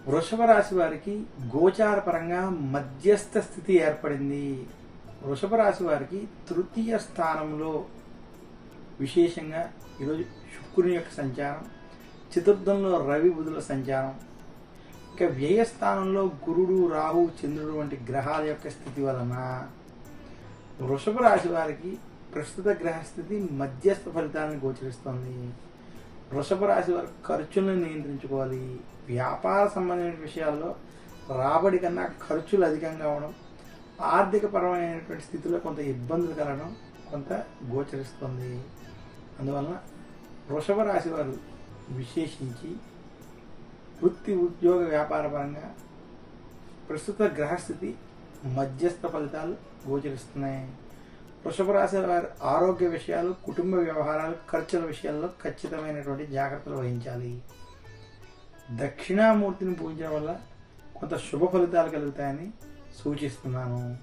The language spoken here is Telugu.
వృషభ రాశి వారికి గోచార పరంగా మధ్యస్థ స్థితి ఏర్పడింది. వృషభ రాశి వారికి తృతీయ స్థానంలో విశేషంగా ఈరోజు శుక్రుని యొక్క సంచారం, చతుర్థంలో రవి బుధుల సంచారం, ఇక వ్యయ స్థానంలో గురుడు రాహు చంద్రుడు వంటి గ్రహాల యొక్క స్థితి వలన వృషభ రాశి వారికి ప్రస్తుత గ్రహస్థితి మధ్యస్థ ఫలితాలను గోచరిస్తుంది. వృషభ రాశి వారు ఖర్చులను నియంత్రించుకోవాలి. వ్యాపార సంబంధమైన విషయాల్లో రాబడి కన్నా ఖర్చులు అధికంగా అవడం, ఆర్థిక పరమైనటువంటి స్థితిలో కొంత ఇబ్బందులు కలగడం కొంత గోచరిస్తుంది. అందువలన వృషభ రాశి వారు విశేషించి వృత్తి ఉద్యోగ వ్యాపార పరంగా ప్రస్తుత గ్రహస్థితి మధ్యస్థ ఫలితాలు గోచరిస్తున్నాయి. వృషభ రాశి వారి ఆరోగ్య విషయాలు, కుటుంబ వ్యవహారాలు, ఖర్చుల విషయాల్లో ఖచ్చితమైనటువంటి జాగ్రత్తలు వహించాలి. దక్షిణామూర్తిని పూజించడం వల్ల కొంత శుభ ఫలితాలు కలుగుతాయని సూచిస్తున్నాను.